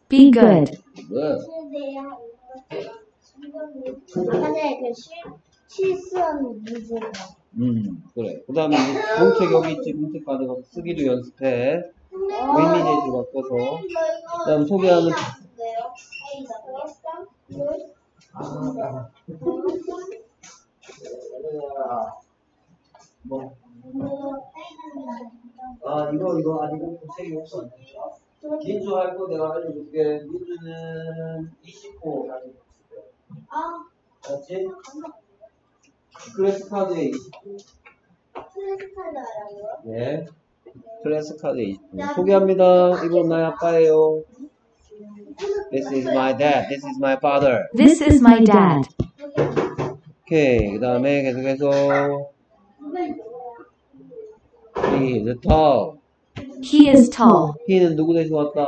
Be good. good. 아까 전에 그 실수한 문제가. 그래. 그 다음에 공책 여기 있지. 공책 가져가서 쓰기도 연습해. 의미제주로 바꿔서. 그 다음 소개하면. 뭐. 이거 아직 공책이 없어. 민주 할 거 내가 알려줄게. 민주는 20호 가지고 있을 거야. 알았지? 클래스 카드에 20호. 클래스 카드 알아요? 네. 클래스 카드에 20호. 소개합니다. 이건 나의 아빠예요. This is my dad. This is my father. This is my dad. 오케이. 그 다음에 계속해서 He is tall. He is tall. he는 누구 대신 왔다?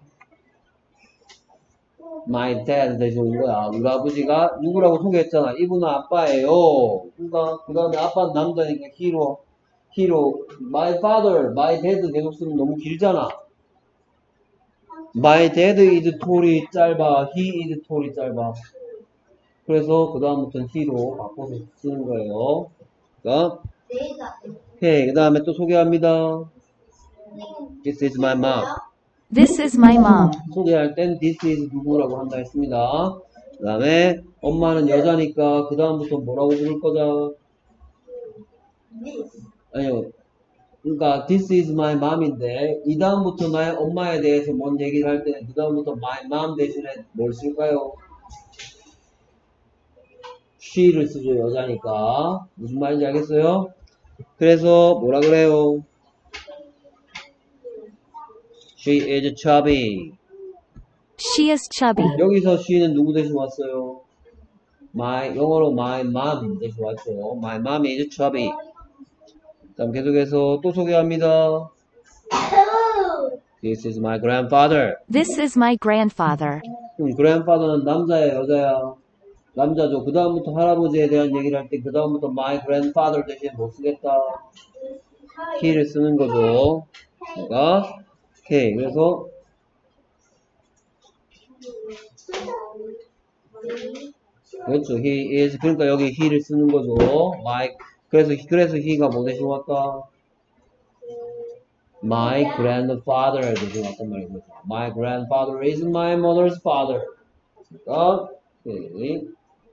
My dad 대신 온 거야. 우리 아버지가 누구라고 소개했잖아. 이분은 아빠예요. 그러니까 그 다음에 아빠는 남자니까 he로 my father, my dad 계속 쓰면 너무 길잖아. My dad is tall이 짧아. He is tall이 짧아. 그래서 그 다음부터는 he로 바꿔서 쓰는 거예요. 그러니까 오케이. 그 다음에 또 소개합니다. This is my mom. This is my mom. 소개할 땐 this is 누구라고 한다 했습니다. 그 다음에 엄마는 여자니까 그 다음부터 뭐라고 부를 거다? 아니요. 그러니까 this is my mom인데 이 다음부터 나의 엄마에 대해서 뭔 얘기를 할 때는 그 다음부터 my mom 대신에 뭘 쓸까요? she를 쓰죠. 여자니까. 무슨 말인지 알겠어요? 그래서 뭐라 그래요? She is chubby. She is chubby. 여기서 she는 누구 대신 왔어요? 영어로 my mom 대신 왔죠. My mom is chubby. 다음 계속해서 또 소개합니다. This is my grandfather. This is my grandfather. grandfather는 남자야, 여자야? 남자죠. 그 다음부터 할아버지에 대한 얘기를 할 때 그 다음부터 my grandfather 대신 못 쓰겠다. he를 쓰는 거죠. 그러니까 오케이. 그래서 그렇죠. he is 그러니까 여기 he를 쓰는 거죠. 그래서 he가 뭐 대신 왔다? My grandfather 대신 왔단 말이죠. My grandfather is my mother's father. 그러니까 오케이.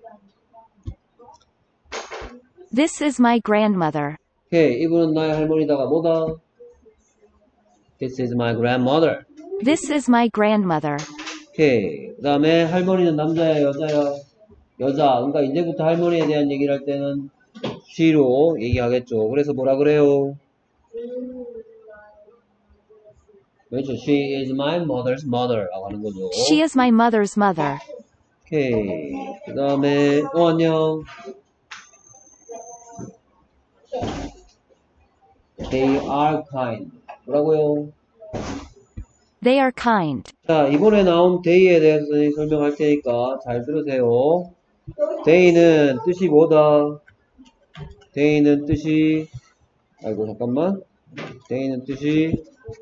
This is my grandmother. 오케이. 이분은 나의 할머니다가 뭐다? This is my grandmother. This is my grandmother. 오케이. 그 다음에 할머니는 남자야, 여자야? 여자. 그러니까 이제부터 할머니에 대한 얘기를 할 때는 she로 얘기하겠죠. 그래서 뭐라 그래요? 그렇죠. She is my mother's mother 라고 하는 거죠. She is my mother's mother. 오케이. 그 다음에 안녕. They are kind. 뭐라고요? They are kind. 자, 이번에 나온 they에 대해서 설명할 테니까 잘 들으세요. they는 뜻이 뭐다? they는 뜻이 잠깐만. they는 뜻이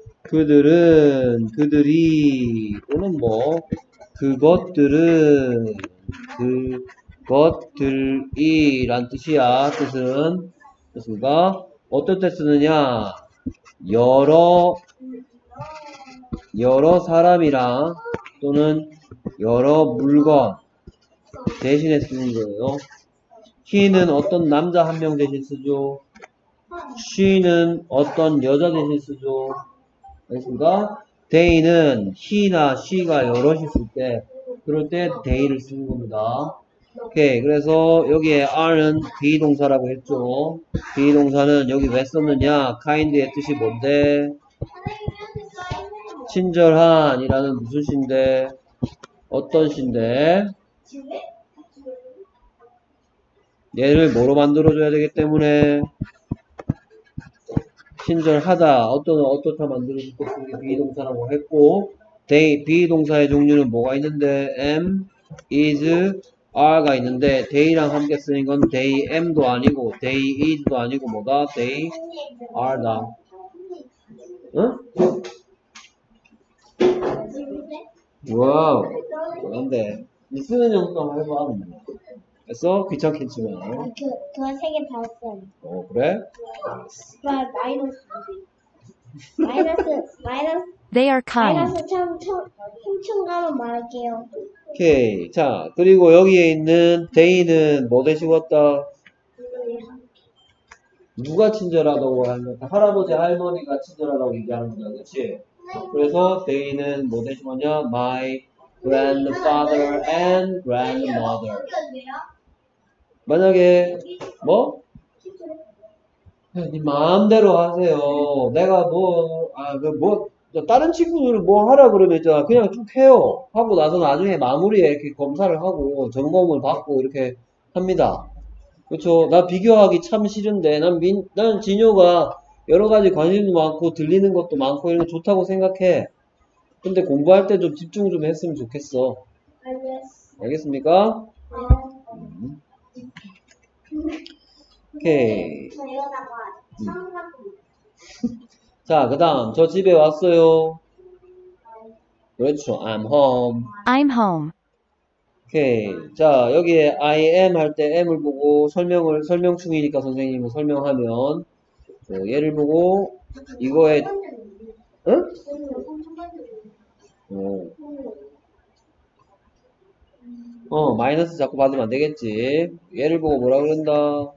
그들이 또는 뭐 그것들이 란 뜻이야. 뜻은 그렇습니까? 어떨 때 쓰느냐? 여러 사람이랑 또는 여러 물건 대신에 쓰는 거예요. he는 어떤 남자 한 명 대신 쓰죠. she는 어떤 여자 대신 쓰죠. 알겠습니까? they는 he나 she가 여럿이 있을 때 그럴 때 they를 쓰는 겁니다. 오케이. 그래서 여기에 are는 비동사라고 했죠. 비동사는 여기 왜 썼느냐? kind의 뜻이 뭔데? 친절한이라는 무슨 시인데? 어떤 시인데? 얘를 뭐로 만들어줘야 되기 때문에 친절하다. 어떻다 만들어줄 때 쓰는 게 비동사라고 했고 비동사의 종류는 뭐가 있는데? am, is, are가 있는데 they랑 함께 쓰는 건 they am도 아니고 they is도 아니고 뭐다? they are다. 응? 와우. 그런데 쓰는 용도 해봐. 그래서 귀찮겠지만. 그거 세개 다 했어요. 그래? 마이너스 They are kind. 마이너스 훔쳐 가면 말할게요. 오케이. 자, 그리고 여기에 있는 데이는 뭐 대신 왔다? 누가 친절하다고 하는 거야? 할아버지, 할머니가 친절하다고 얘기하는 거야. 그치? 그래서 데이는 뭐 대신 왔냐? My grandfather and grandmother. 만약에, 뭐? 네 마음대로 하세요. 내가 다른 친구들은 뭐 하라 그러면 있잖아. 그냥 쭉 해요. 하고 나서 나중에 마무리에 이렇게 검사를 하고 점검을 받고 이렇게 합니다. 그렇죠. 나 비교하기 참 싫은데 난 진효가 여러 가지 관심도 많고 들리는 것도 많고 이런 거 좋다고 생각해. 근데 공부할 때 좀 집중 좀 했으면 좋겠어. 알겠습니까? 오케이. 자, 그 다음 저 집에 왔어요. 그렇죠. I'm home. I'm home. 오케이. 자, 여기에 I am 할 때 M을 보고 설명충이니까 선생님은 설명하면, 얘를 보고, 이거에, 응? 마이너스 자꾸 받으면 안 되겠지. 얘를 보고 뭐라 그런다?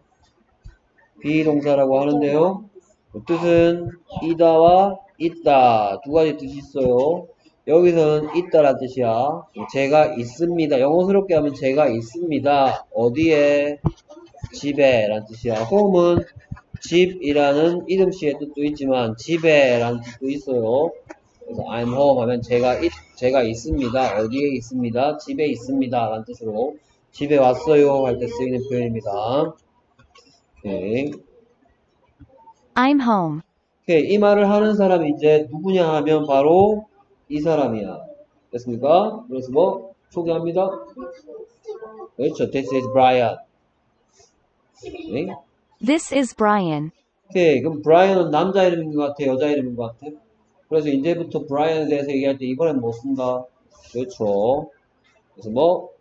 비동사라고 하는데요. 그 뜻은, 이다와 있다. 두 가지 뜻이 있어요. 여기서는 있다란 뜻이야. 제가 있습니다. 영어스럽게 하면 제가 있습니다. 어디에? 집에 란 뜻이야. home은 집이라는 이름씨의 뜻도 있지만 집에 라는 뜻도 있어요. 그래서 I'm home 하면 제가 있습니다. 어디에 있습니다? 집에 있습니다. 라는 뜻으로 집에 왔어요 할 때 쓰이는 표현입니다. 오케이. I'm home. 오케이. 이 말을 하는 사람이 이제 누구냐 하면 바로 이 사람이야. 됐습니까? 그래서 뭐 소개합니다. 그렇죠. This is Brian. 오케이. This is Brian. 오케이. 그럼 Brian은 남자 이름인 것 같아? 여자 이름인 것 같아? 그래서 이제부터 Brian에 대해서 얘기할 때 이번엔 뭐 쓴다? 그렇죠. 그래서 뭐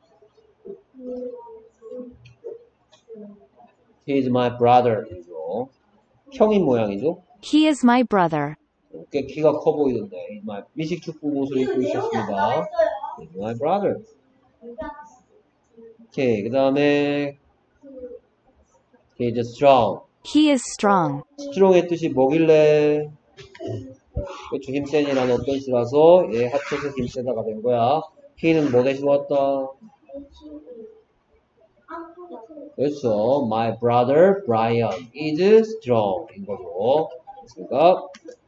He is my brother. 이죠. 형인 모양이죠. He is my brother. 꽤 키가 커 보이던데. 미식 축구 옷을 입고 있었습니다. My brother. 오케이. 그 다음에 he is strong. He is strong. strong의 뜻이 뭐길래? 그렇죠. 힘센이라는 어떤 시라서 얘 합쳐서 힘세다가 된 거야. he는 뭐 대신 왔다? 그렇죠. My brother Brian is strong. 인 거죠. 됐습니까?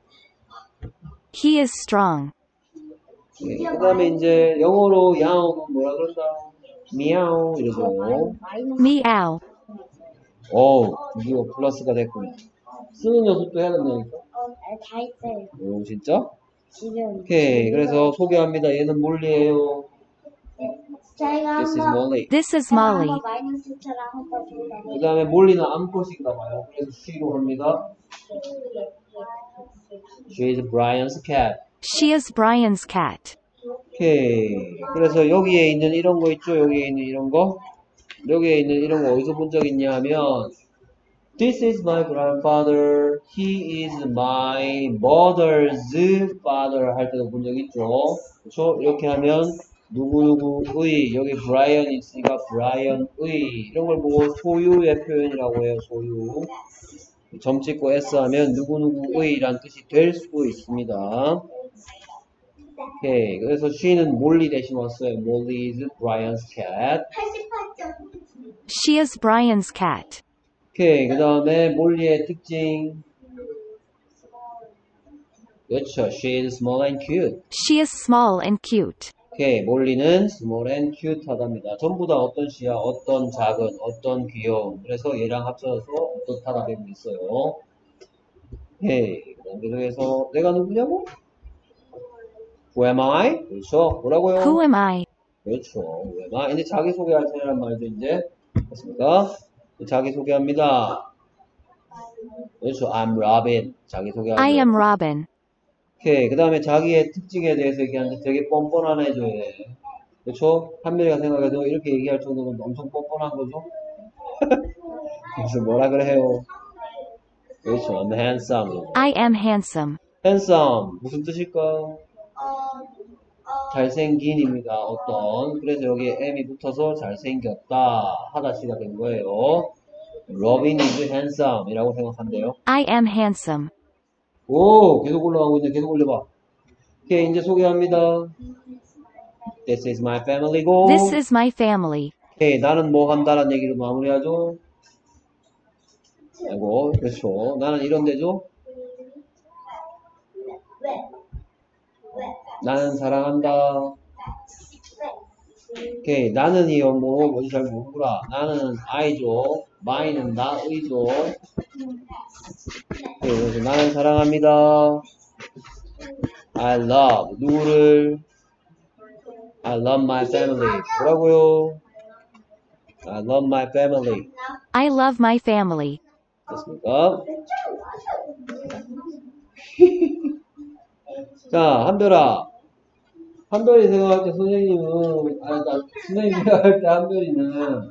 He is strong. 그 다음에 이제 영어로 야옹은 뭐라 그런다? 미야옹 이러죠. Meow. 드디어 플러스가 됐군요. 쓰는 연습도 해야 된다니까. 다 했어요. 진짜? 지금. 오케이. 그래서 소개합니다. 얘는 몰리예요. 저희가 This is 한번 Molly. This is Molly. 마이너스처럼 한번 그 다음에 몰리는 암컷인가 봐요. 그래서 she로 합니다. She is Brian's cat. She is Brian's cat. 오케이. 그래서 여기에 있는 이런 거 있죠? 여기에 있는 이런 거? 여기에 있는 이런 거 어디서 본 적 있냐 하면 This is my grandfather. He is my mother's father 할 때도 본 적 있죠? 그렇죠? 이렇게 하면 누구누구의 여기 브라이언이 있으니까 브라이언의 이런 걸 보고 소유의 표현이라고 해요. 소유. 점 찍고 S 하면 누구누구의 라는 뜻이 될 수도 있습니다. 오케이. 그래서 she는 몰리 대신 왔어요. Molly is Brian's cat. 88점. She is Brian's cat. 오케이. 그 다음에 몰리의 특징. 그렇죠. She is small and cute. She is small and cute. 오케이. 몰리는 small and cute 하답니다. 전부 다 어떤 시야? 어떤 작은, 어떤 귀여운. 그래서 얘랑 합쳐서 어떻다가 되고 있어요. 오케이. 그 다음 계속해서 내가 누구냐고? Who am I? 그렇죠. 뭐라고요? Who am I? 그렇죠. Who am I? 이제 자기소개할 차례란 말이죠, 이제. 됐습니까? 자기소개합니다. 그렇죠. I'm Robin. 자기소개하죠. I am Robin. 오케이. 그 다음에 자기의 특징에 대해서 얘기하는데 되게 뻔뻔한 애죠, 얘. 그쵸? 한별이가 생각해도 이렇게 얘기할 정도면 엄청 뻔뻔한 거죠? 그래서 뭐라 그래요? 그렇죠. I'm handsome. I am handsome. handsome. 무슨 뜻일까? 잘생긴입니다. 어떤. 그래서 여기에 M이 붙어서 잘생겼다. 하다시가 된 거예요. Robin is handsome. 이라고 생각한대요. I am handsome. 오, 계속 올라가고 있네. 계속 올려봐. 오케이, 이제 소개합니다. This is my family go. This is my family. 오케이, 나는 뭐 한다라는 얘기로 마무리하죠. 아이고, 그렇죠. 나는 이런 데죠. 나는 사랑한다. 오케이, 나는 이 영어 뭔지 잘 모르구나. 나는 I죠. my는 나의죠. 오케이, 그래서 나는 사랑합니다. I love 누구를? I love my family. 뭐라고요? I love my family. I love my family. 됐습니까? 자, 한별아. 한별이 생각할 때 선생님은, 선생님이 생각할 때 한별이는,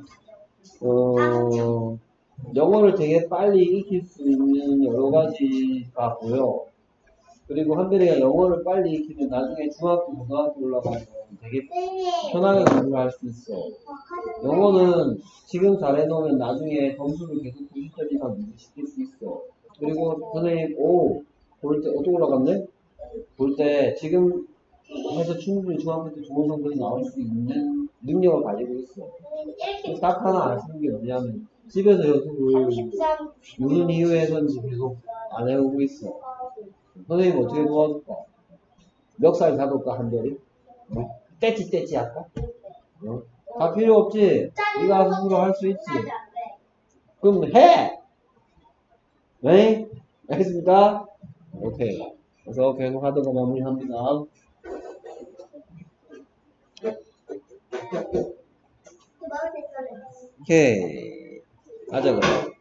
영어를 되게 빨리 익힐 수 있는 여러 가지가 보여. 그리고 한별이가 영어를 빨리 익히면 나중에 중학교, 고등학교 올라가면 되게 편하게 공부를 할 수 있어. 영어는 지금 잘해놓으면 나중에 점수를 계속 90점 이상 유지시킬 수 있어. 그리고 선생님, 볼 때, 어떻게 올라갔네? 볼 때 지금 해서 충분히 중학교 때 좋은 성적이 나올 수 있는 능력을 가지고 있어. 그래서 딱 하나 아시는 게 뭐냐면 집에서 연습을 무슨 이유에선지 계속 안 해오고 있어. 선생님 어떻게 도와줄까? 멱살 잡을까 한별이? 떼찌 할까? 다 필요 없지? 네가 스스로 할 수 있지? 그럼 해! 네? 알겠습니까? 오케이. 그래서 계속 하던 거 마무리합니다. 오케이. 가자, 그럼.